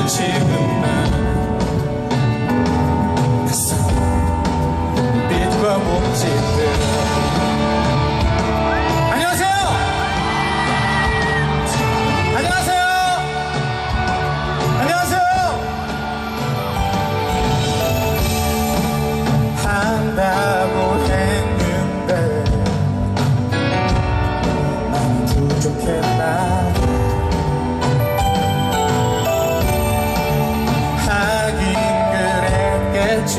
지금은 빛과 몸짓들. 안녕하세요. 안녕하세요. 안녕하세요. 한다고 했는데 난 부족했나. 하긴 그랬겠지.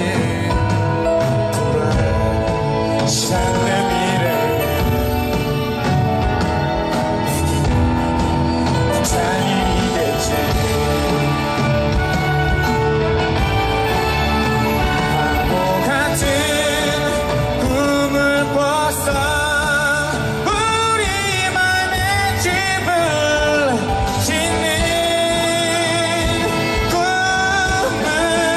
불안한 미래는 내겐 잔인이겠지. 바보 같은 꿈을 꿨어. 우리만의 집을 짓는 꿈을.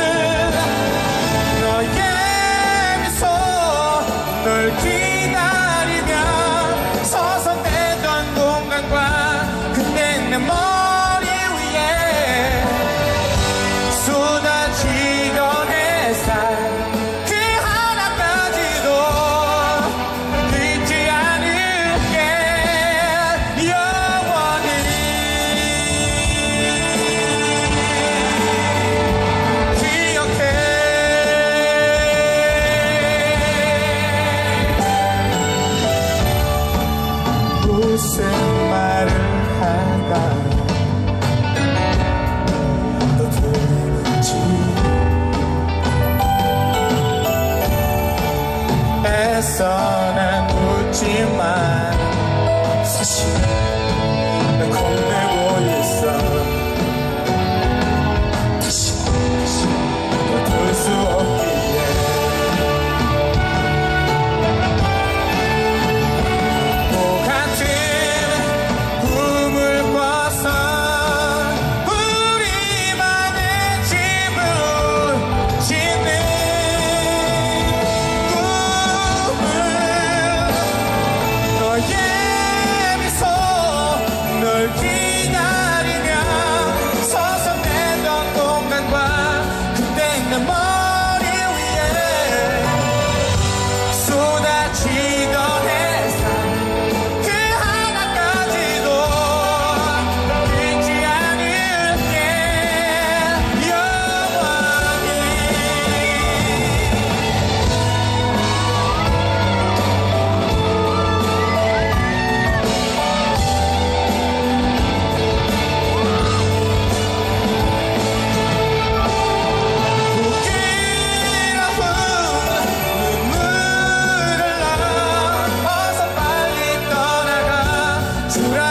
너의 미소 널 기다리며 서성대던 공간과 그때 내 머리 위에 쏟아지던 햇살 그 하나까지도 잊지 않을게. 영원히 기억해. 무슨 말을 할까 또 들을지. 애써 난 웃지만 사실 난 겁내고 있어. 다시 더 들 수 없기에. 또 같은 꿈을 꿨어. 우리만의 집을 짓는 꿈을. 너의 미소 널 기다리며 서성대던 공간과 그때 내 머리 위에 쏟아지던 햇살 그 하나까지도 잊지 않을게. 영원히. 부끄러운 눈물을 흘러 어서 빨리 떠나가 주라.